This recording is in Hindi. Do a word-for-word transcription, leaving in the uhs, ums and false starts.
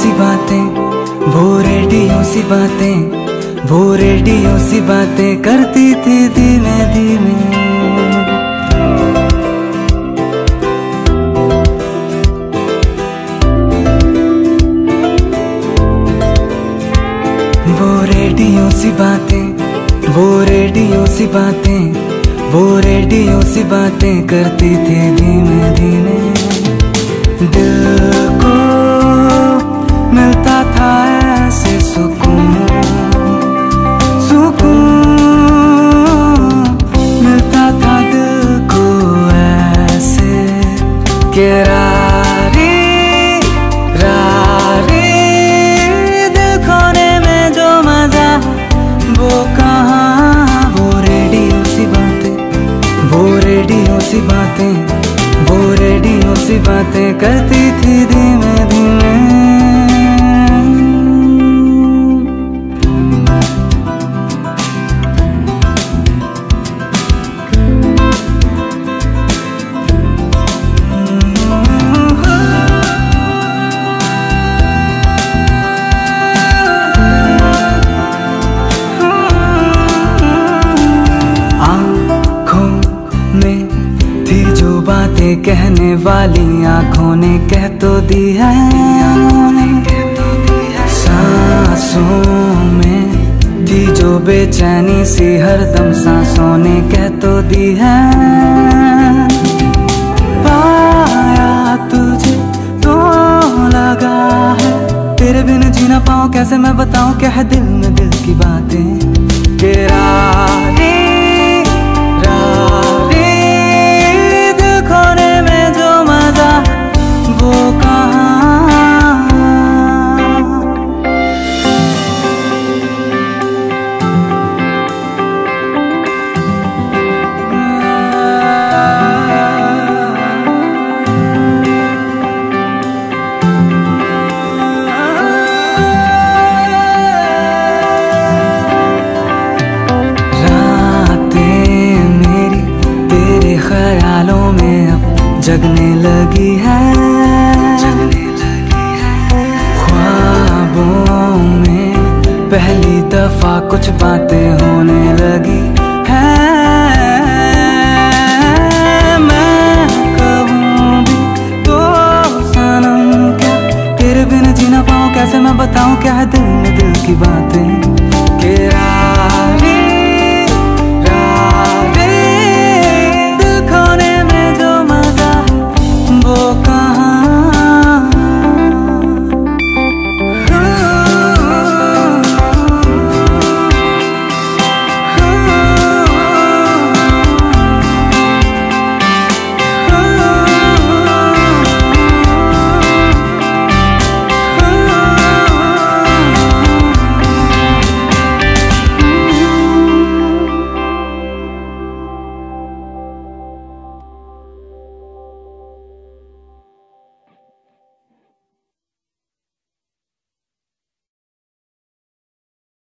सी बातें, वो रेडियो सी बातें, वो रेडियो सी बातें करती थी धीमे धीमे। वो रेडियो सी बातें, वो रेडियो सी बातें, वो रेडियो सी बातें करती थी धीमे धीमे। दिल को मिलता था ऐसे सुकून, सुकून मिलता था दिल को ऐसे कि रारी रारी दिल खोने में जो मजा वो कहाँ। वो रेडियो सी बातें, वो रेडियो सी बातें, वो रेडियो सी बातें करती थी धीमे धीमे। बातें कहने वाली आंखों ने कह तो दी है, सांसों में थी जो बेचैनी सी हरदम सांसों ने कह तो दी है। पाया तुझे तो लगा है तेरे बिन जी ना पाऊं, कैसे मैं बताऊं क्या है दिल में दिल की बातें। तेरा जगने लगी है, ख्वाबों में पहली दफा कुछ बातें होने लगी है। मैं कहूँ भी तो सनम क्या तेरे बिन जी ना पाऊं, कैसे मैं बताऊं क्या है दिल में दिल की बातें।